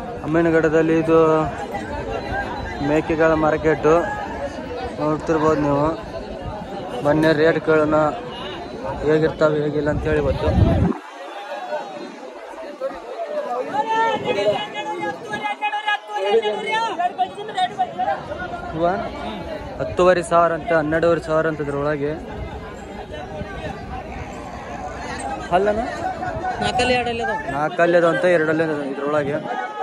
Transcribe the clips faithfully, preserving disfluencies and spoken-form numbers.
ಅಮ್ಮಿನಗಡದಲ್ಲಿ ಇದು ಮೇಕೆಗಳ ಮಾರ್ಕೆಟು ನೋಡ್ತಿರ್ಬೋದು ನೀವು. ಬನ್ನಿ ರೇಟ್ಗಳನ್ನ ಹೇಗಿರ್ತಾವೆ ಹೇಗಿಲ್ಲ ಅಂತೇಳಿ ಇವತ್ತು. ಹತ್ತುವರೆ ಸಾವಿರ ಅಂತ ಹನ್ನೆರಡುವರೆ ಸಾವಿರ ಅಂತ ಇದ್ರೊಳಗೆ. ಅಲ್ಲನ ನಾಲ್ಕಲ್ಲಿ ಎರಡಲ್ಲಿ ನಾಲ್ಕಲ್ಲಿ ಅದು ಅಂತ ಎರಡಲ್ಲಿ ಇದ್ರೊಳಗೆ.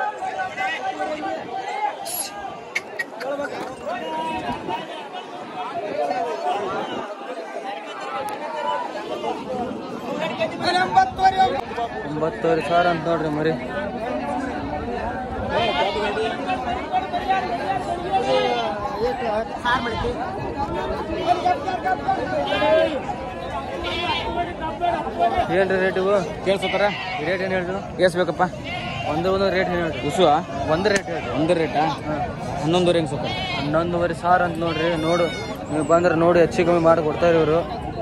ಒಂಬತ್ತುವರೆ ಸಾವಿರ ಅಂತ ನೋಡ್ರಿ ಮರಿ. ಏನ್ರಿ ರೇಟ್ ಇವು ಕೇಳ್ಸತ್ತಾರ? ರೇಟ್ ಏನು ಹೇಳಿದ್ರು? ಕೇಳಿಸ್ಬೇಕಪ್ಪ. ಒಂದು ಒಂದು ರೇಟ್ ಏನು ಹೇಳ್ರಿ? ಉಸುವ ಒಂದು ರೇಟ್ ಹೇಳ್ರಿ. ಒಂದು ರೇಟಾ? ಹನ್ನೊಂದುವರೆ ಹೆಂಗೆ ಸ್ವಲ್ಪ ಹನ್ನೊಂದುವರೆ ಸಾವಿರ ಅಂತ ನೋಡ್ರಿ. ನೋಡು ನೀವು ಬಂದ್ರೆ ನೋಡಿ ಹೆಚ್ಚು ಕಮ್ಮಿ ಮಾಡಿ ಕೊಡ್ತಾರೆ ಇವರು.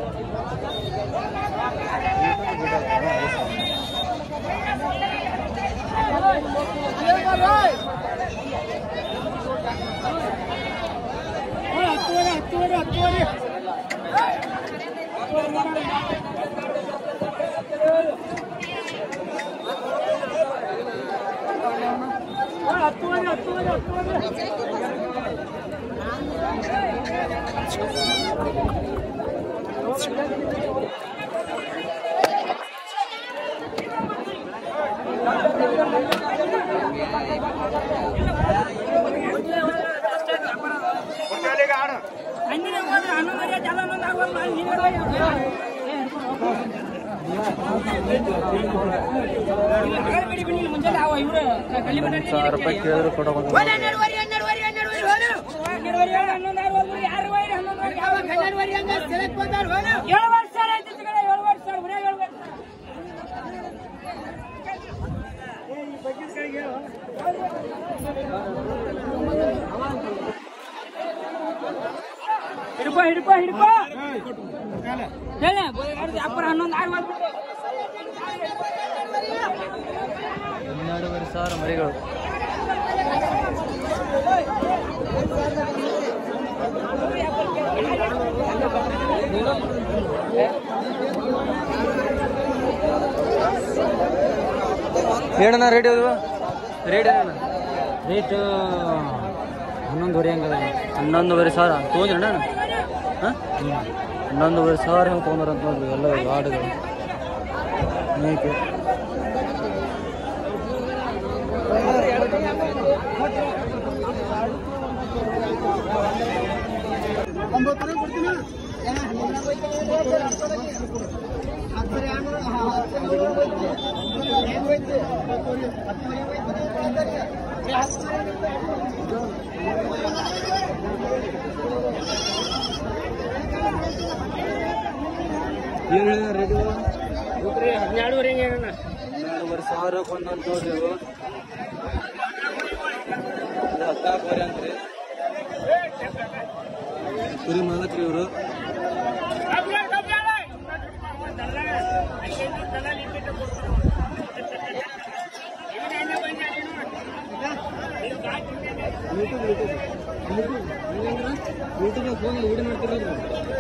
ಸಾವಿರ ರೂಪಾಯಿ ಕೇಳಿದ್ರು ಕೊಡೋದು. ಹಿಡ್ಕೋ ಹಿಡ್ಕೋ ಹಿಡ್ಕೋ ಹನ್ನೆರಡುವರೆ ಸಾವಿರ ಮರಿಗಳು. ಏನಣ್ಣ ರೇಟ್ ಯಾವುದು? ರೇಟ್ ಏನಣ್ಣ? ರೇಟ್ ಹನ್ನೊಂದುವರೆ ಹಂಗದ. ಹನ್ನೊಂದುವರೆ ಸಾವಿರ ತೊಗೊಂಡ್ರಣ್ಣ? ಹಾಂ ಹನ್ನೊಂದುವರೆ ಸಾವಿರ ಹೆಂಗೆ ತೊಗೊಂಡ್ರ ಅಂತ ನೋಡ್ರಿ. ಎಲ್ಲ ಆಡುಗಳು ಮೇಕೆ. ಏನು ಹೇಳಿದ ರೇಟ್? ಹನ್ನೆರಡುವರೆ ಹನ್ನೆರಡುವರೆ ಸಾವಿರ ಕೊಂದಂತ ನೋಡ್ರಿ. ಇವು ಹತ್ತಾಕುವರೆ ಅಂತ್ರಿ. ಕುರಿ ಮಾಲಕ್ರಿ ಇವರು. ಯೂಟ್ಯೂಬ್ ಫೋನ್ ವಿಡಿಯೋ ಮಾಡ್ತಿರೋದು.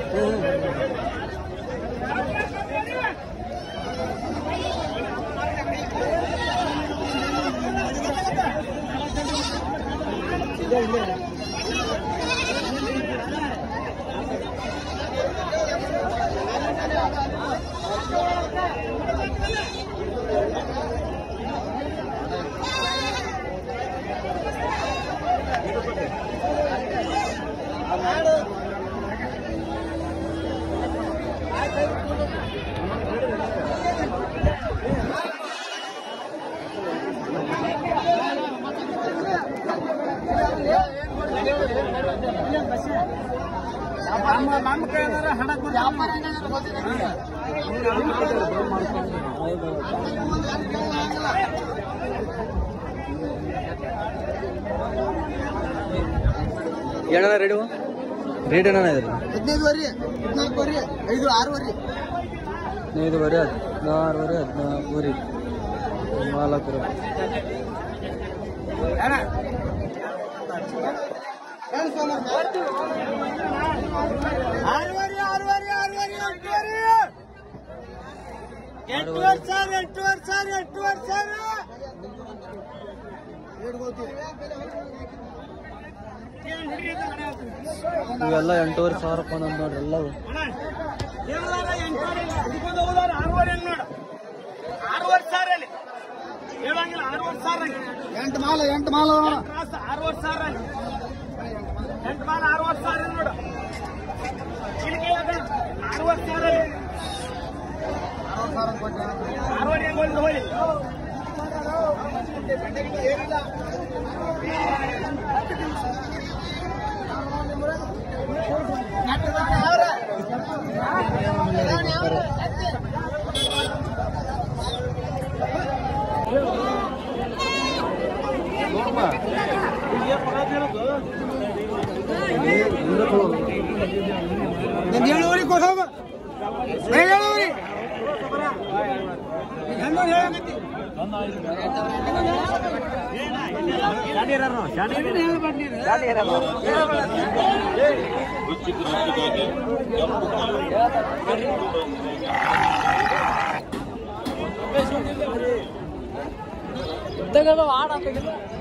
ಏನ ರೇಟ್ ರೇಟ್ ಏನ ಹದಿನೈದುವರೆ ಹದಿನಾಲ್ಕುವರೆ ಐದು ಆರೂವರೆ ಹದಿನೈದುವರೆ ಹದಿನಾರುವರೆ ಹದಿನಾಲ್ಕುವರೆ ನಾಲ್ಕು ರೂಪಾಯಿ ಎಂಟುವರೆ ಸಾವಿರ ಎಂಟುವರೆ ಸಾವಿರ ಎಂಟುವರೆ ಸಾವಿರ ಇವೆಲ್ಲ ಎಂಟೂವರೆ ಸಾವಿರ ರೂಪಾಯಿ ನಂದು ನೋಡ್ರಿ ಎಲ್ಲವು. ಆರೂವರೆ ಸಾವಿರ ಹೇಳಂಗಿಲ್ಲ. ಆರೂವರೆ ಸಾವಿರ ಎಂಟು ಮಾಲ ಎಂಟು ಮಾಲ ಆರೂವರೆ ಸಾವಿರ ಎಂಟು ಮಾಲ ಆರೂವರೆ ಸಾವಿರ ನೋಡು. ಆರೂವರೆ ಸಾವಿರ ಆರೂವರೆ ಹೆಂಗ್ ಹೋಗಿ ಏಳುವರೆ ಕೊಡೋಗ ಏಳುವರೆ ಆಡ